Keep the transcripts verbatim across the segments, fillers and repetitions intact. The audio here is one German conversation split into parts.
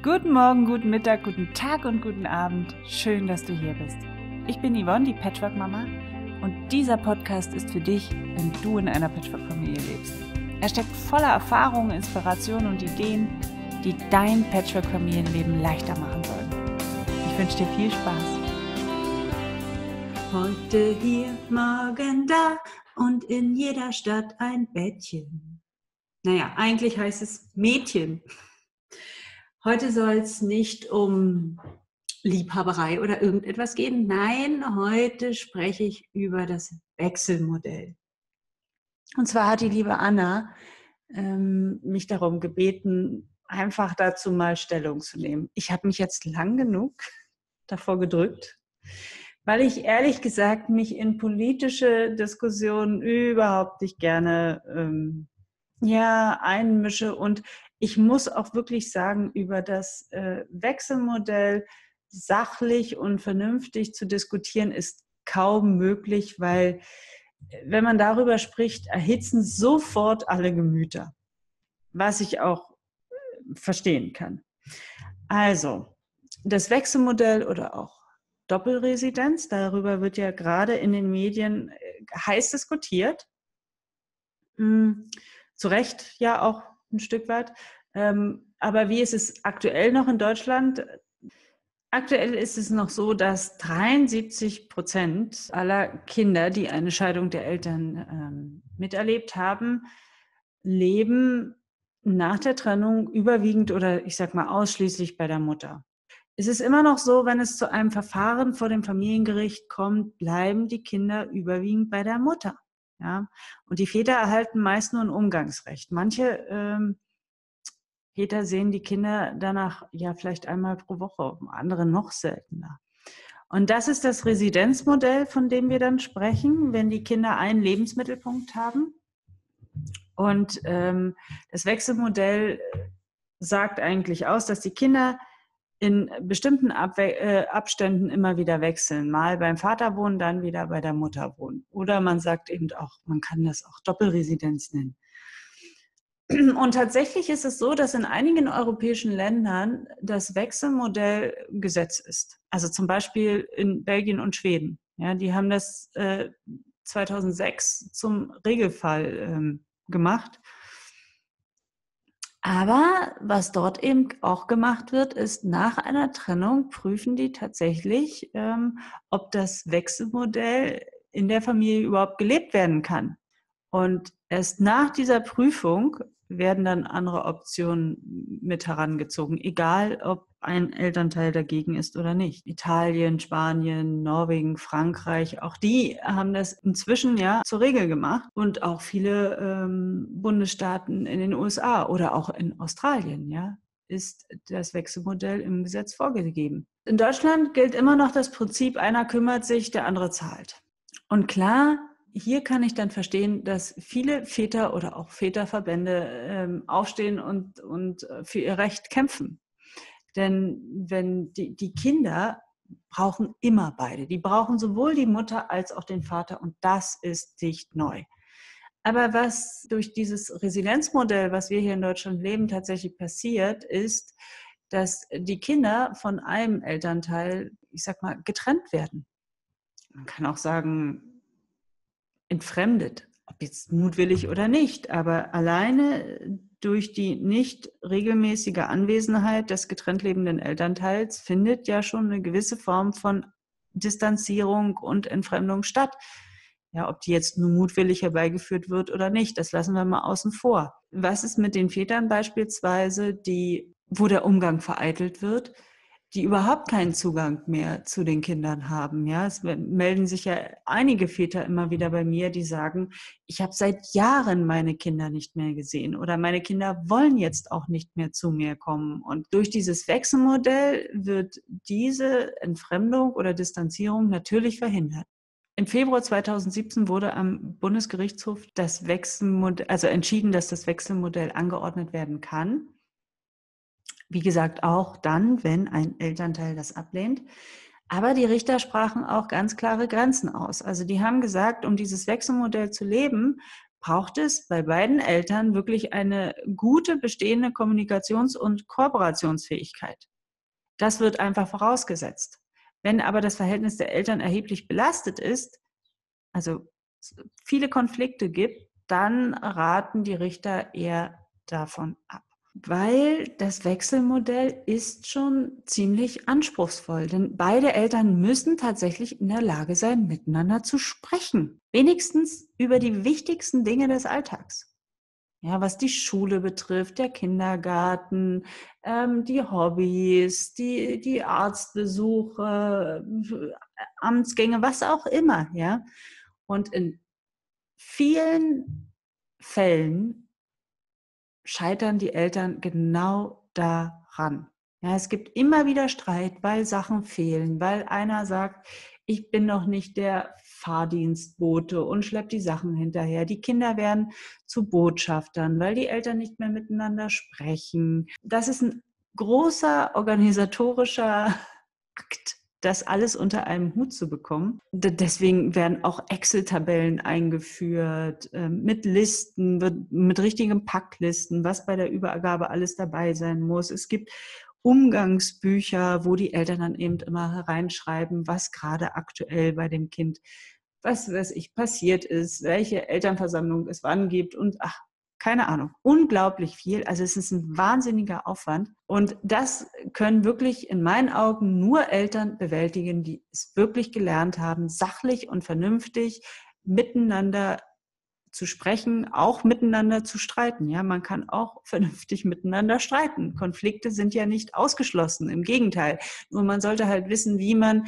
Guten Morgen, guten Mittag, guten Tag und guten Abend. Schön, dass du hier bist. Ich bin Yvonne, die Patchwork-Mama, und dieser Podcast ist für dich, wenn du in einer Patchwork-Familie lebst. Er steckt voller Erfahrungen, Inspirationen und Ideen, die dein Patchwork-Familienleben leichter machen sollen. Ich wünsche dir viel Spaß. Heute hier, morgen da und in jeder Stadt ein Bettchen. Naja, eigentlich heißt es Mädchen. Heute soll es nicht um Liebhaberei oder irgendetwas gehen. Nein, heute spreche ich über das Wechselmodell. Und zwar hat die liebe Anna ähm, mich darum gebeten, einfach dazu mal Stellung zu nehmen. Ich habe mich jetzt lang genug davor gedrückt, weil ich ehrlich gesagt mich in politische Diskussionen überhaupt nicht gerne ähm, ja, einmische. Und ich muss auch wirklich sagen, über das äh, Wechselmodell sachlich und vernünftig zu diskutieren, ist kaum möglich, weil wenn man darüber spricht, erhitzen sofort alle Gemüter, was ich auch verstehen kann. Also, das Wechselmodell oder auch Doppelresidenz, darüber wird ja gerade in den Medien heiß diskutiert. Hm. Zu Recht ja auch ein Stück weit. Ähm, aber wie ist es aktuell noch in Deutschland? Aktuell ist es noch so, dass dreiundsiebzig Prozent aller Kinder, die eine Scheidung der Eltern ähm, miterlebt haben, leben nach der Trennung überwiegend oder ich sag mal ausschließlich bei der Mutter. Es ist immer noch so, wenn es zu einem Verfahren vor dem Familiengericht kommt, bleiben die Kinder überwiegend bei der Mutter. Ja, und die Väter erhalten meist nur ein Umgangsrecht. Manche ähm, Väter sehen die Kinder danach ja vielleicht einmal pro Woche, andere noch seltener. Und das ist das Residenzmodell, von dem wir dann sprechen, wenn die Kinder einen Lebensmittelpunkt haben. Und ähm, das Wechselmodell sagt eigentlich aus, dass die Kinder in bestimmten Abwe- äh, Abständen immer wieder wechseln. Mal beim Vater wohnen, dann wieder bei der Mutter wohnen. Oder man sagt eben auch, man kann das auch Doppelresidenz nennen. Und tatsächlich ist es so, dass in einigen europäischen Ländern das Wechselmodell Gesetz ist. Also zum Beispiel in Belgien und Schweden. Ja, die haben das äh, zweitausendsechs zum Regelfall ähm, gemacht. Aber was dort eben auch gemacht wird, ist, nach einer Trennung prüfen die tatsächlich, ähm, ob das Wechselmodell in der Familie überhaupt gelebt werden kann. Und erst nach dieser Prüfung werden dann andere Optionen mit herangezogen, egal ob ein Elternteil dagegen ist oder nicht. Italien, Spanien, Norwegen, Frankreich, auch die haben das inzwischen ja zur Regel gemacht. Und auch viele ähm, Bundesstaaten in den U S A oder auch in Australien, ja, ist das Wechselmodell im Gesetz vorgegeben. In Deutschland gilt immer noch das Prinzip, einer kümmert sich, der andere zahlt. Und klar, hier kann ich dann verstehen, dass viele Väter oder auch Väterverbände ähm, aufstehen und, und für ihr Recht kämpfen. Denn wenn die, die Kinder brauchen immer beide. Die brauchen sowohl die Mutter als auch den Vater, und das ist nicht neu. Aber was durch dieses Resilienzmodell, was wir hier in Deutschland leben, tatsächlich passiert, ist, dass die Kinder von einem Elternteil, ich sag mal, getrennt werden. Man kann auch sagen, entfremdet, ob jetzt mutwillig oder nicht, aber alleine durch die nicht regelmäßige Anwesenheit des getrennt lebenden Elternteils findet ja schon eine gewisse Form von Distanzierung und Entfremdung statt. Ja, ob die jetzt nur mutwillig herbeigeführt wird oder nicht, das lassen wir mal außen vor. Was ist mit den Vätern beispielsweise, die, wo der Umgang vereitelt wird, die überhaupt keinen Zugang mehr zu den Kindern haben. Ja, es melden sich ja einige Väter immer wieder bei mir, die sagen, ich habe seit Jahren meine Kinder nicht mehr gesehen oder meine Kinder wollen jetzt auch nicht mehr zu mir kommen. Und durch dieses Wechselmodell wird diese Entfremdung oder Distanzierung natürlich verhindert. Im Februar zweitausendsiebzehn wurde am Bundesgerichtshof das Wechselmodell, also entschieden, dass das Wechselmodell angeordnet werden kann. Wie gesagt, auch dann, wenn ein Elternteil das ablehnt. Aber die Richter sprachen auch ganz klare Grenzen aus. Also die haben gesagt, um dieses Wechselmodell zu leben, braucht es bei beiden Eltern wirklich eine gute bestehende Kommunikations- und Kooperationsfähigkeit. Das wird einfach vorausgesetzt. Wenn aber das Verhältnis der Eltern erheblich belastet ist, also viele Konflikte gibt, dann raten die Richter eher davon ab. Weil das Wechselmodell ist schon ziemlich anspruchsvoll, denn beide Eltern müssen tatsächlich in der Lage sein, miteinander zu sprechen. Wenigstens über die wichtigsten Dinge des Alltags. Ja, was die Schule betrifft, der Kindergarten, ähm, die Hobbys, die, die Arztbesuche, Amtsgänge, was auch immer. Ja? Und in vielen Fällen scheitern die Eltern genau daran. Ja, es gibt immer wieder Streit, weil Sachen fehlen, weil einer sagt, ich bin noch nicht der Fahrdienstbote und schleppt die Sachen hinterher. Die Kinder werden zu Botschaftern, weil die Eltern nicht mehr miteinander sprechen. Das ist ein großer organisatorischer Akt, das alles unter einem Hut zu bekommen. Deswegen werden auch Excel-Tabellen eingeführt, mit Listen, mit richtigen Packlisten, was bei der Übergabe alles dabei sein muss. Es gibt Umgangsbücher, wo die Eltern dann eben immer hereinschreiben, was gerade aktuell bei dem Kind, was weiß ich, passiert ist, welche Elternversammlung es wann gibt und ach, keine Ahnung, unglaublich viel. Also es ist ein wahnsinniger Aufwand. Und das können wirklich in meinen Augen nur Eltern bewältigen, die es wirklich gelernt haben, sachlich und vernünftig miteinander zu sprechen, auch miteinander zu streiten. Ja, man kann auch vernünftig miteinander streiten. Konflikte sind ja nicht ausgeschlossen, im Gegenteil. Nur man sollte halt wissen, wie man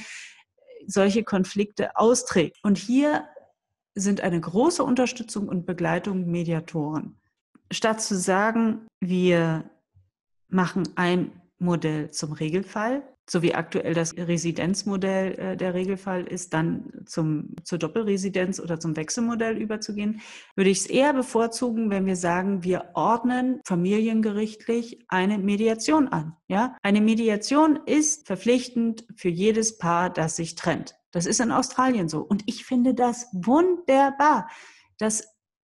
solche Konflikte austrägt. Und hier sind eine große Unterstützung und Begleitung Mediatoren. Statt zu sagen, wir machen ein Modell zum Regelfall, so wie aktuell das Residenzmodell äh, der Regelfall ist, dann zum, zur Doppelresidenz oder zum Wechselmodell überzugehen, würde ich es eher bevorzugen, wenn wir sagen, wir ordnen familiengerichtlich eine Mediation an. Ja? Eine Mediation ist verpflichtend für jedes Paar, das sich trennt. Das ist in Australien so. Und ich finde das wunderbar, dass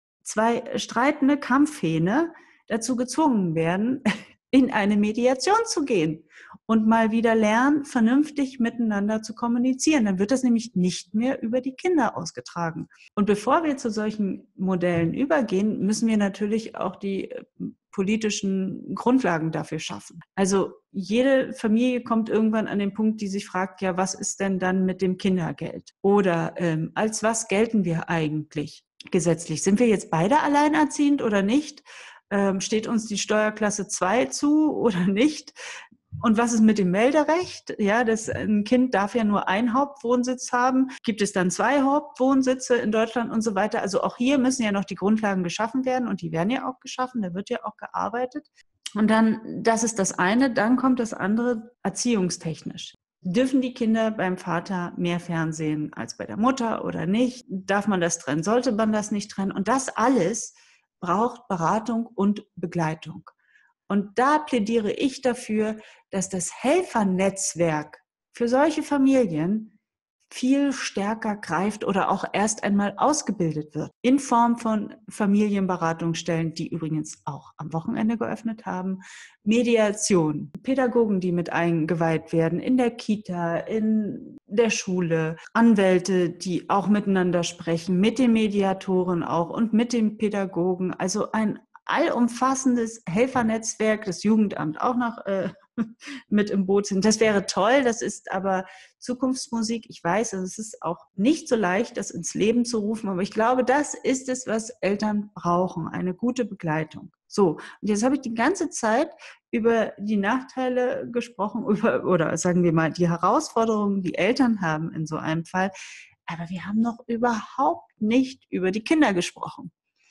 zwei streitende Kampfhähne dazu gezwungen werden, in eine Mediation zu gehen und mal wieder lernen, vernünftig miteinander zu kommunizieren. Dann wird das nämlich nicht mehr über die Kinder ausgetragen. Und bevor wir zu solchen Modellen übergehen, müssen wir natürlich auch die politischen Grundlagen dafür schaffen. Also jede Familie kommt irgendwann an den Punkt, die sich fragt, ja, was ist denn dann mit dem Kindergeld? Oder ähm, als was gelten wir eigentlich gesetzlich? Sind wir jetzt beide alleinerziehend oder nicht? Ähm, steht uns die Steuerklasse zwei zu oder nicht? Und was ist mit dem Melderecht? Ja, das, ein Kind darf ja nur einen Hauptwohnsitz haben. Gibt es dann zwei Hauptwohnsitze in Deutschland und so weiter? Also auch hier müssen ja noch die Grundlagen geschaffen werden und die werden ja auch geschaffen. Da wird ja auch gearbeitet. Und dann, das ist das eine. Dann kommt das andere, erziehungstechnisch. Dürfen die Kinder beim Vater mehr Fernsehen als bei der Mutter oder nicht? Darf man das trennen? Sollte man das nicht trennen? Und das alles braucht Beratung und Begleitung. Und da plädiere ich dafür, dass das Helfernetzwerk für solche Familien viel stärker greift oder auch erst einmal ausgebildet wird. In Form von Familienberatungsstellen, die übrigens auch am Wochenende geöffnet haben, Mediation, Pädagogen, die mit eingeweiht werden, in der Kita, in der Schule, Anwälte, die auch miteinander sprechen, mit den Mediatoren auch und mit den Pädagogen. Also ein allumfassendes Helfernetzwerk, das Jugendamt auch noch äh, mit im Boot sind. Das wäre toll, das ist aber Zukunftsmusik. Ich weiß, also es ist auch nicht so leicht, das ins Leben zu rufen, aber ich glaube, das ist es, was Eltern brauchen, eine gute Begleitung. So, und jetzt habe ich die ganze Zeit über die Nachteile gesprochen, über, oder sagen wir mal, die Herausforderungen, die Eltern haben in so einem Fall, aber wir haben noch überhaupt nicht über die Kinder gesprochen.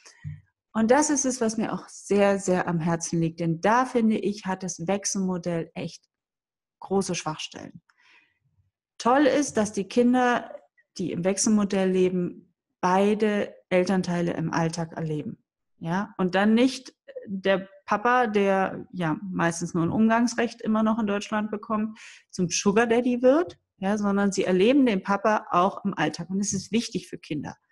Und das ist es, was mir auch sehr, sehr am Herzen liegt. Denn da, finde ich, hat das Wechselmodell echt große Schwachstellen. Toll ist, dass die Kinder, die im Wechselmodell leben, beide Elternteile im Alltag erleben. Ja? Und dann nicht der Papa, der ja meistens nur ein Umgangsrecht immer noch in Deutschland bekommt, zum Sugar Daddy wird, ja, sondern sie erleben den Papa auch im Alltag. Und das ist wichtig für Kinder.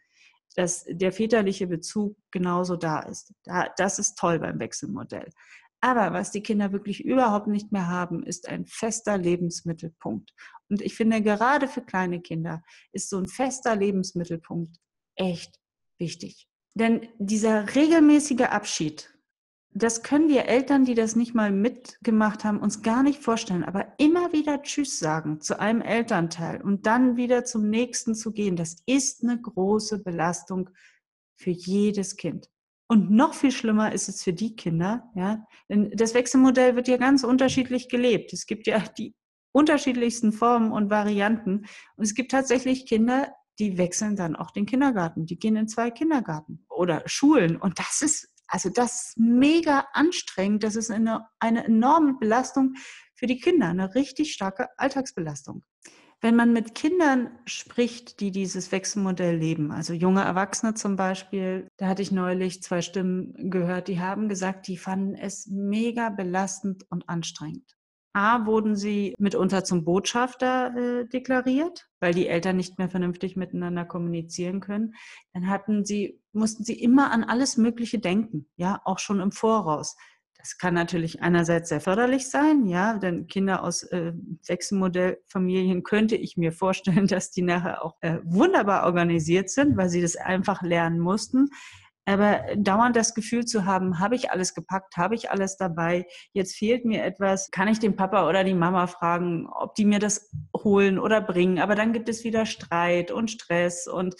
dass der väterliche Bezug genauso da ist. Das ist toll beim Wechselmodell. Aber was die Kinder wirklich überhaupt nicht mehr haben, ist ein fester Lebensmittelpunkt. Und ich finde, gerade für kleine Kinder ist so ein fester Lebensmittelpunkt echt wichtig. Denn dieser regelmäßige Abschied, das können wir Eltern, die das nicht mal mitgemacht haben, uns gar nicht vorstellen. Aber immer wieder Tschüss sagen zu einem Elternteil und dann wieder zum nächsten zu gehen, das ist eine große Belastung für jedes Kind. Und noch viel schlimmer ist es für die Kinder, ja, denn das Wechselmodell wird ja ganz unterschiedlich gelebt. Es gibt ja die unterschiedlichsten Formen und Varianten. Und es gibt tatsächlich Kinder, die wechseln dann auch den Kindergarten. Die gehen in zwei Kindergarten oder Schulen. Und das ist, also das ist mega anstrengend. Das ist eine, eine enorme Belastung für die Kinder, eine richtig starke Alltagsbelastung. Wenn man mit Kindern spricht, die dieses Wechselmodell leben, also junge Erwachsene zum Beispiel, da hatte ich neulich zwei Stimmen gehört, die haben gesagt, die fanden es mega belastend und anstrengend. A, wurden sie mitunter zum Botschafter äh, deklariert, weil die Eltern nicht mehr vernünftig miteinander kommunizieren können. Dann hatten sie, mussten sie immer an alles Mögliche denken, ja, auch schon im Voraus. Das kann natürlich einerseits sehr förderlich sein, ja, denn Kinder aus äh, Wechselmodellfamilien könnte ich mir vorstellen, dass die nachher auch äh, wunderbar organisiert sind, weil sie das einfach lernen mussten. Aber dauernd das Gefühl zu haben, habe ich alles gepackt, habe ich alles dabei, jetzt fehlt mir etwas, kann ich den Papa oder die Mama fragen, ob die mir das holen oder bringen. Aber dann gibt es wieder Streit und Stress und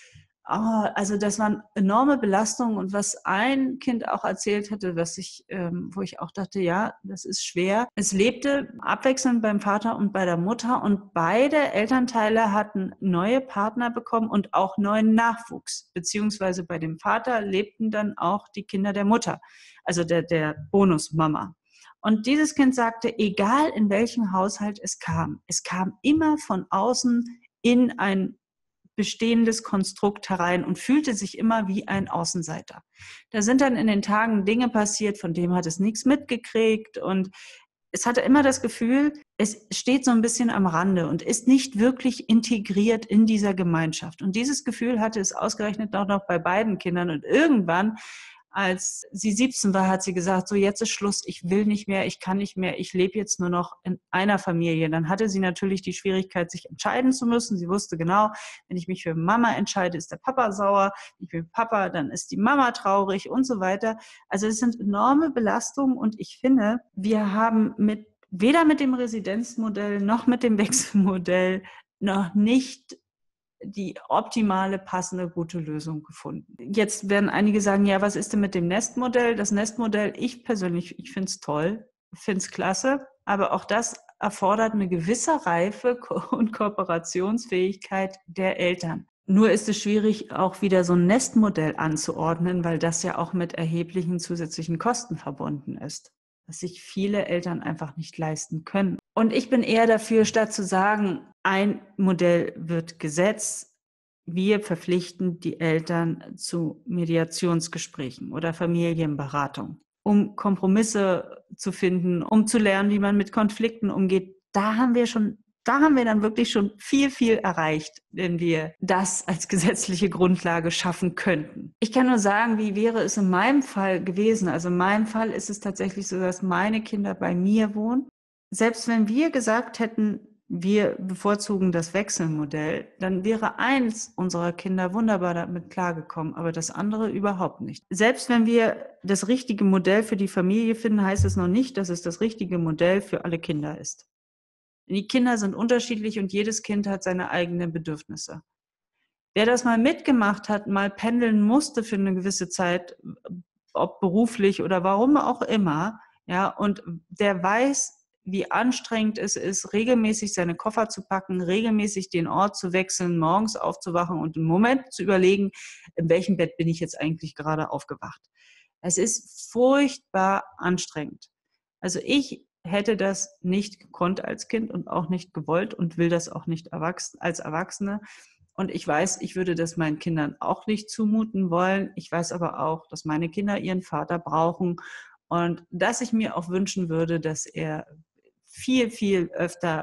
oh, also das waren enorme Belastungen. Und was ein Kind auch erzählt hatte, was ich, ähm, wo ich auch dachte, ja, das ist schwer. Es lebte abwechselnd beim Vater und bei der Mutter und beide Elternteile hatten neue Partner bekommen und auch neuen Nachwuchs. Beziehungsweise bei dem Vater lebten dann auch die Kinder der Mutter, also der, der Bonusmama. Und dieses Kind sagte, egal in welchem Haushalt es kam, es kam immer von außen in ein bestehendes Konstrukt herein und fühlte sich immer wie ein Außenseiter. Da sind dann in den Tagen Dinge passiert, von denen hat es nichts mitgekriegt und es hatte immer das Gefühl, es steht so ein bisschen am Rande und ist nicht wirklich integriert in dieser Gemeinschaft. Und dieses Gefühl hatte es ausgerechnet auch noch bei beiden Kindern und irgendwann, als sie siebzehn war, hat sie gesagt, so jetzt ist Schluss, ich will nicht mehr, ich kann nicht mehr, ich lebe jetzt nur noch in einer Familie. Dann hatte sie natürlich die Schwierigkeit, sich entscheiden zu müssen. Sie wusste genau, wenn ich mich für Mama entscheide, ist der Papa sauer, wenn ich für Papa, dann ist die Mama traurig und so weiter. Also es sind enorme Belastungen und ich finde, wir haben mit weder mit dem Residenzmodell noch mit dem Wechselmodell noch nicht die optimale, passende, gute Lösung gefunden. Jetzt werden einige sagen, ja, was ist denn mit dem Nestmodell? Das Nestmodell, ich persönlich, ich finde es toll, finde es klasse, aber auch das erfordert eine gewisse Reife und Kooperationsfähigkeit der Eltern. Nur ist es schwierig, auch wieder so ein Nestmodell anzuordnen, weil das ja auch mit erheblichen zusätzlichen Kosten verbunden ist, was sich viele Eltern einfach nicht leisten können. Und ich bin eher dafür, statt zu sagen, ein Modell wird Gesetz, wir verpflichten die Eltern zu Mediationsgesprächen oder Familienberatung, um Kompromisse zu finden, um zu lernen, wie man mit Konflikten umgeht. Da haben wir schon Da haben wir dann wirklich schon viel, viel erreicht, wenn wir das als gesetzliche Grundlage schaffen könnten. Ich kann nur sagen, wie wäre es in meinem Fall gewesen? Also in meinem Fall ist es tatsächlich so, dass meine Kinder bei mir wohnen. Selbst wenn wir gesagt hätten, wir bevorzugen das Wechselmodell, dann wäre eins unserer Kinder wunderbar damit klargekommen, aber das andere überhaupt nicht. Selbst wenn wir das richtige Modell für die Familie finden, heißt es noch nicht, dass es das richtige Modell für alle Kinder ist. Die Kinder sind unterschiedlich und jedes Kind hat seine eigenen Bedürfnisse. Wer das mal mitgemacht hat, mal pendeln musste für eine gewisse Zeit, ob beruflich oder warum auch immer, ja, und der weiß, wie anstrengend es ist, regelmäßig seine Koffer zu packen, regelmäßig den Ort zu wechseln, morgens aufzuwachen und im Moment zu überlegen, in welchem Bett bin ich jetzt eigentlich gerade aufgewacht. Es ist furchtbar anstrengend. Also ich hätte das nicht gekonnt als Kind und auch nicht gewollt und will das auch nicht erwachsen, als Erwachsene. Und ich weiß, ich würde das meinen Kindern auch nicht zumuten wollen. Ich weiß aber auch, dass meine Kinder ihren Vater brauchen und dass ich mir auch wünschen würde, dass er viel, viel öfter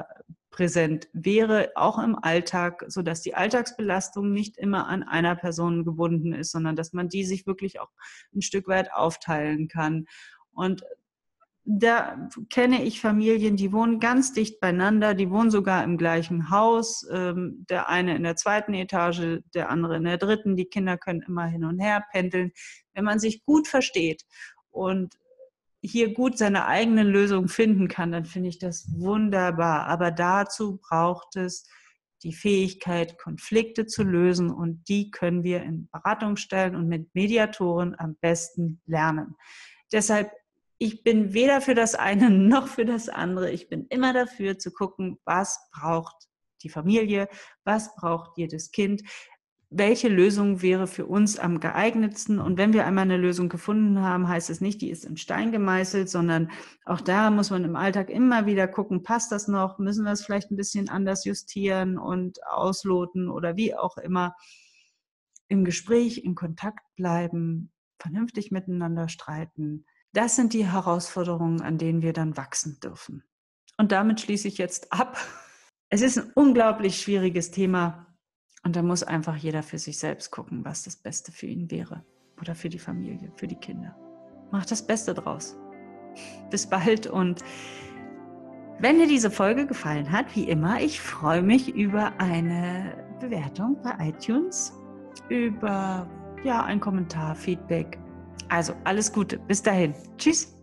präsent wäre, auch im Alltag, sodass die Alltagsbelastung nicht immer an einer Person gebunden ist, sondern dass man die sich wirklich auch ein Stück weit aufteilen kann. Und da kenne ich Familien, die wohnen ganz dicht beieinander, die wohnen sogar im gleichen Haus, ähm, der eine in der zweiten Etage, der andere in der dritten, die Kinder können immer hin und her pendeln. Wenn man sich gut versteht und hier gut seine eigenen Lösungen finden kann, dann finde ich das wunderbar. Aber dazu braucht es die Fähigkeit, Konflikte zu lösen, und die können wir in Beratungsstellen und mit Mediatoren am besten lernen. Deshalb, ich bin weder für das eine noch für das andere. Ich bin immer dafür zu gucken, was braucht die Familie, was braucht jedes Kind, welche Lösung wäre für uns am geeignetsten. Und wenn wir einmal eine Lösung gefunden haben, heißt es nicht, die ist in Stein gemeißelt, sondern auch da muss man im Alltag immer wieder gucken, passt das noch, müssen wir es vielleicht ein bisschen anders justieren und ausloten oder wie auch immer. Im Gespräch, in Kontakt bleiben, vernünftig miteinander streiten. Das sind die Herausforderungen, an denen wir dann wachsen dürfen. Und damit schließe ich jetzt ab. Es ist ein unglaublich schwieriges Thema und da muss einfach jeder für sich selbst gucken, was das Beste für ihn wäre oder für die Familie, für die Kinder. Macht das Beste draus. Bis bald, und wenn dir diese Folge gefallen hat, wie immer, ich freue mich über eine Bewertung bei iTunes, über ja, einen Kommentar, Feedback. Also alles Gute, bis dahin. Tschüss.